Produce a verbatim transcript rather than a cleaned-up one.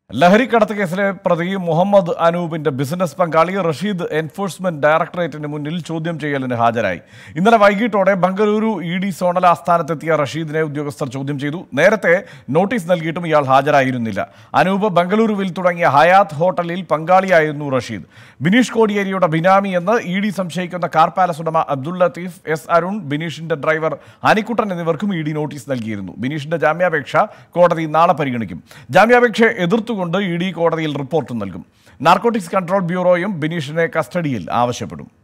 ലഹരിക്കടത്ത് കേസിലെ പ്രതി മുഹമ്മദ് അനൂപിന്റെ ബിസിനസ് പങ്കാളി റഷീദ് എൻഫോഴ്സ്മെന്റ് ഡയറക്ടറേറ്റിന് മുന്നിൽ ചോദ്യം ചെയ്യലിന് ഹാജരായി. ഇന്നലെ വൈകിട്ടോടെ ബംഗളൂരു ഇ ഡി സോണൽ ആസ്ഥാനത്തെത്തിയ റഷീദിനെ ഉദ്യോഗസ്ഥർ ചോദ്യം ചെയ്തു. നേരത്തെ നോട്ടീസ് നൽകിയിട്ടും ഇയാൾ ഹാജരായിരുന്നില്ല. അനൂപ് ബംഗളൂരുവിൽ തുടങ്ങിയ ഹയാത്ത് ഹോട്ടലിൽ പങ്കാളിയായിരുന്നു റഷീദ്. ബിനീഷ് കോടിയേരിയുടെ ബിനാമി എന്ന് ഇ ഡി സംശയിക്കുന്ന കാർ പാലസ് ഉടമ അബ്ദുൾ ലത്തീഫ്, എസ് അരുൺ, ബിനീഷിന്റെ ഡ്രൈവർ ഹനിക്കുട്ടൻ എന്നിവർക്കും ഇ ഡി നോട്ടീസ് നൽകിയിരുന്നു. ബിനീഷിന്റെ ജാമ്യാപേക്ഷ കോടതി നാളെ പരിഗണിക്കും. ജാമ്യാപേക്ഷ എതിർത്തു കൊണ്ട് ഇ ഡി കോടതിയിൽ റിപ്പോർട്ട് നൽകും. നാർക്കോട്ടിക്സ് കൺട്രോൾ ബ്യൂറോയും ബിനീഷിനെ കസ്റ്റഡിയിൽ ആവശ്യപ്പെടും.